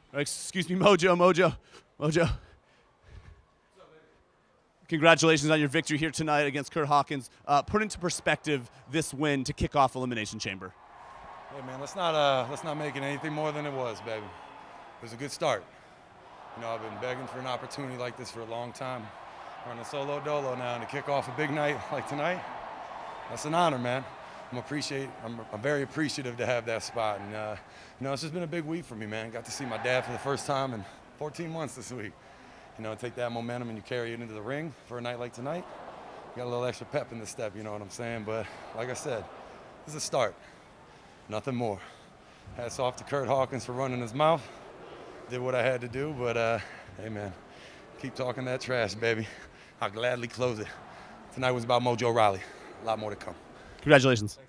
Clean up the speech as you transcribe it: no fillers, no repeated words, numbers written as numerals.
Excuse me, Mojo. Congratulations on your victory here tonight against Kurt Hawkins. Put into perspective this win to kick off Elimination Chamber. Hey man, let's not make it anything more than it was, baby. It was a good start. You know, I've been begging for an opportunity like this for a long time. Running solo dolo now, and to kick off a big night like tonight, that's an honor, man. I'm very appreciative to have that spot. And you know, it's just been a big week for me, man. Got to see my dad for the first time in 14 months this week. You know, take that momentum and you carry it into the ring for a night like tonight. You got a little extra pep in the step, you know what I'm saying? But like I said, this is a start, nothing more. Hats off to Kurt Hawkins for running his mouth. Did what I had to do, but hey man, keep talking that trash, baby. I'll gladly close it. Tonight was about Mojo Rawley. A lot more to come. Congratulations.